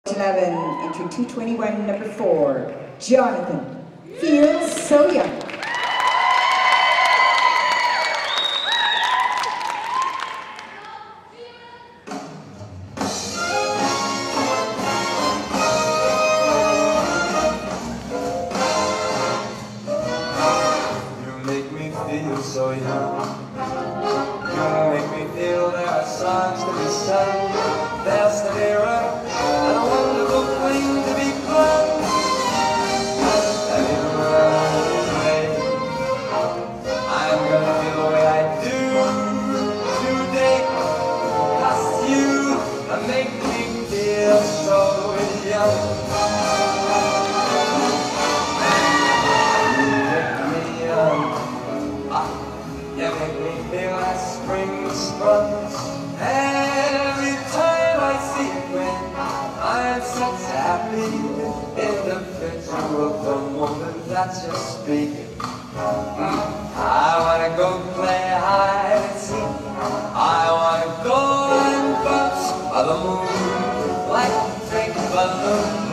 11, entry 221, number 4, Jonathan Feels So Young. You make me feel so young. You make me feel there are songs to be sung. There's the mirror and a wonderful thing to be fun. And you run away. I'm gonna feel the way I do today. 'Cause you make me feel so young. You make me feel like spring sprung. Every time I see you when I'm such happy individual of the moment that you speak. I wanna go play hide and seek. I wanna go and bounce by the moon like a fake balloon.